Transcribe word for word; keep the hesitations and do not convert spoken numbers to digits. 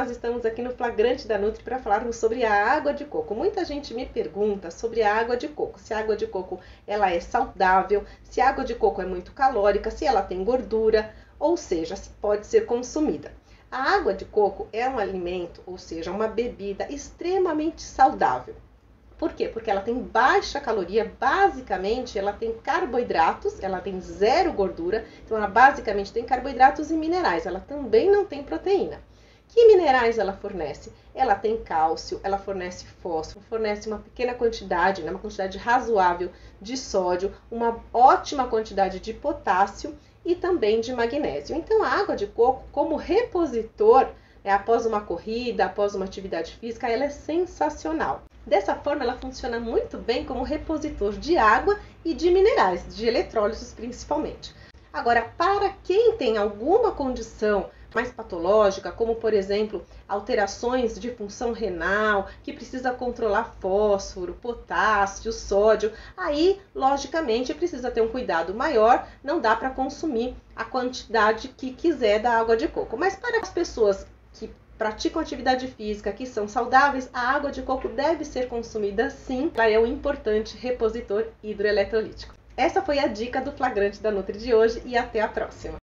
nós estamos aqui no Flagrante da Nutri para falarmos sobre a água de coco. Muita gente me pergunta sobre a água de coco, se a água de coco ela é saudável, se a água de coco é muito calórica, se ela tem gordura, ou seja, se pode ser consumida. A água de coco é um alimento, ou seja, uma bebida extremamente saudável. Por quê? Porque ela tem baixa caloria, basicamente ela tem carboidratos, ela tem zero gordura, então ela basicamente tem carboidratos e minerais, ela também não tem proteína. Que minerais ela fornece? Ela tem cálcio, ela fornece fósforo, fornece uma pequena quantidade, né, uma quantidade razoável de sódio, uma ótima quantidade de potássio e também de magnésio. Então a água de coco, como repositor, né, após uma corrida, após uma atividade física, ela é sensacional. Dessa forma, ela funciona muito bem como repositor de água e de minerais, de eletrólitos principalmente. Agora, para quem tem alguma condição mais patológica, como por exemplo, alterações de função renal, que precisa controlar fósforo, potássio, sódio, aí, logicamente, precisa ter um cuidado maior, não dá para consumir a quantidade que quiser da água de coco. Mas para as pessoas que praticam atividade física, que são saudáveis, a água de coco deve ser consumida sim, ela é um importante repositor hidroeletrolítico. Essa foi a dica do Flagrante da Nutri de hoje e até a próxima!